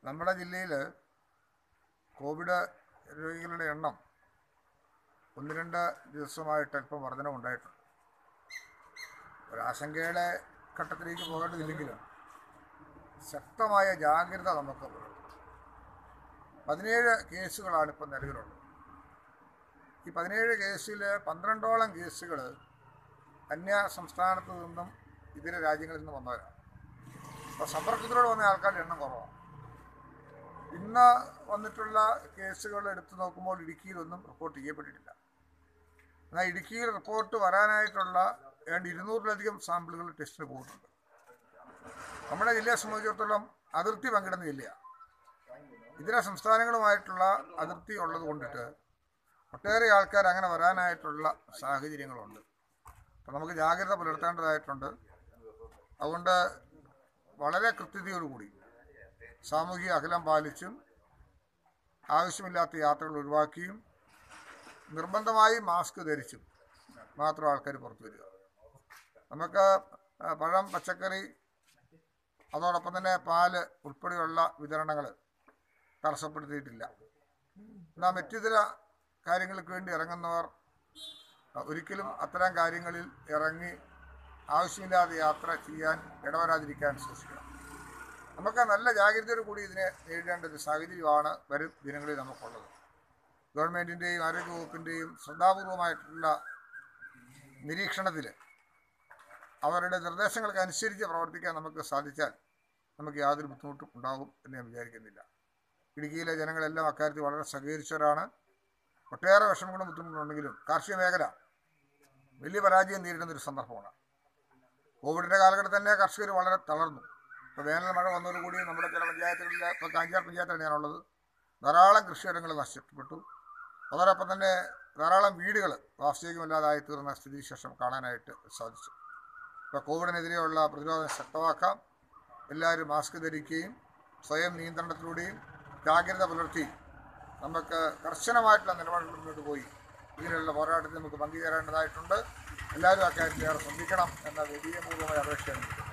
നമ്മുടെ ജില്ലയിൽ കോവിഡ് രോഗികളുടെ എണ്ണം 1-2 ദിവസമായിട്ട് അല്പം വർധനവുണ്ടായിട്ടുണ്ട്. ഒരാശങ്കയുടെ ഘട്ടത്തിലേക്ക് പോകേണ്ടതില്ലെങ്കിലും ശക്തമായ ജാഗ്രത നമുക്ക് പുലർത്തണം. 17 കേസുകളാണ് ഇപ്പം നിലവിലുള്ളത്. ഈ 17 കേസിൽ 12ഓളം കേസുകൾ അന്യ സംസ്ഥാനത്ത് നിന്നും ഇതര രാജ്യങ്ങളിൽ നിന്ന് വന്നവരാണ്. അപ്പോൾ സമ്പർക്കത്തിലൂടെ വന്ന ആൾക്കാരുടെ എണ്ണം കുറവാണ്. ഇന്ന് വന്നിട്ടുള്ള കേസുകൾ എടുത്തു നോക്കുമ്പോൾ ഇടുക്കിയിലൊന്നും റിപ്പോർട്ട് ചെയ്യപ്പെട്ടിട്ടില്ല. എന്നാൽ ഇടുക്കിയിൽ റിപ്പോർട്ട് വരാനായിട്ടുള്ള ഏതാണ്ട് 200-ലധികം സാമ്പിളുകൾ ടെസ്റ്റിന് പോകുന്നുണ്ട്. നമ്മുടെ ജില്ലയെ സംബന്ധിച്ചിടത്തോളം അതിർത്തി പങ്കിടുന്ന ജില്ലയാണ്. ഇതര സംസ്ഥാനങ്ങളുമായിട്ടുള്ള അതിർത്തി ഉള്ളത് കൊണ്ടിട്ട് ഒട്ടേറെ ആൾക്കാർ അങ്ങനെ വരാനായിട്ടുള്ള സാഹചര്യങ്ങളുണ്ട്. അപ്പോൾ നമുക്ക് ജാഗ്രത പുലർത്തേണ്ടതായിട്ടുണ്ട്. അതുകൊണ്ട് വളരെ കൃത്യതയോടുകൂടി സാമൂഹിക അകലം പാലിച്ചും ആവശ്യമില്ലാത്ത യാത്രകൾ ഒഴിവാക്കിയും നിർബന്ധമായി മാസ്ക് ധരിച്ചും മാത്രം ആൾക്കാർ പുറത്തു വരിക. നമുക്ക് പഴം, പച്ചക്കറി, അതോടൊപ്പം തന്നെ പാല് ഉൾപ്പെടെയുള്ള വിതരണങ്ങൾ തടസ്സപ്പെടുത്തിയിട്ടില്ല. എന്നാൽ മറ്റിതര കാര്യങ്ങൾക്ക് വേണ്ടി ഇറങ്ങുന്നവർ ഒരിക്കലും അത്തരം കാര്യങ്ങളിൽ ഇറങ്ങി ആവശ്യമില്ലാതെ യാത്ര ചെയ്യാൻ ഇടവരാതിരിക്കാൻ സൂക്ഷിക്കണം. നമുക്ക് നല്ല ജാഗ്രതയോടു കൂടി ഇതിനെ നേരിടേണ്ട ഒരു സാഹചര്യമാണ് വരും ദിനങ്ങളിൽ നമുക്കുള്ളത്. ഗവൺമെൻറ്റിൻ്റെയും ആരോഗ്യവകുപ്പിൻ്റെയും ശ്രദ്ധാപൂർവമായിട്ടുള്ള നിരീക്ഷണത്തിൽ അവരുടെ നിർദ്ദേശങ്ങൾക്കനുസരിച്ച് പ്രവർത്തിക്കാൻ നമുക്ക് സാധിച്ചാൽ നമുക്ക് യാതൊരു ബുദ്ധിമുട്ടും ഉണ്ടാകും എന്ന് ഞാൻ വിചാരിക്കുന്നില്ല. ഇടുക്കിയിലെ ജനങ്ങളെല്ലാം അക്കാര്യത്തിൽ വളരെ സഹകരിച്ചവരാണ്. ഒട്ടേറെ വിഷമങ്ങളും ബുദ്ധിമുട്ടുണ്ടെങ്കിലും കാർഷിക മേഖല വലിയ പരാജയം നേരിടുന്നൊരു സന്ദർഭമാണ്. കോവിഡിൻ്റെ കാലഘട്ടത്തിൽ തന്നെ കർഷകർ വളരെ തളർന്നു. ഇപ്പോൾ വേനൽ മഴ വന്നതോടുകൂടി നമ്മുടെ ചില പഞ്ചായത്തുകളിൽ, ഇപ്പോൾ കാഞ്ചാർ പഞ്ചായത്താണ് ഞാനുള്ളത്, ധാരാളം കൃഷിയിടങ്ങൾ നഷ്ടപ്പെട്ടു. അതോടൊപ്പം തന്നെ ധാരാളം വീടുകൾ വാസ്തവികമല്ലാതായി തീർന്ന സ്ഥിതിവിശേഷം കാണാനായിട്ട് സാധിച്ചു. ഇപ്പോൾ കോവിഡിനെതിരെയുള്ള പ്രതിരോധം ശക്തമാക്കാം. എല്ലാവരും മാസ്ക് ധരിക്കുകയും സ്വയം നിയന്ത്രണത്തിലൂടെയും ജാഗ്രത പുലർത്തി നമുക്ക് കർശനമായിട്ടുള്ള നിലപാടുകൾ മുന്നോട്ട് പോയി ഇതിനുള്ള പോരാട്ടത്തിൽ നമുക്ക് പങ്കുചേരേണ്ടതായിട്ടുണ്ട്. എല്ലാവരും അക്കാര്യത്തിൽ ഏറെ ശ്രദ്ധിക്കണം എന്ന വിനയപൂർവ്വമായ അപേക്ഷയാണ്.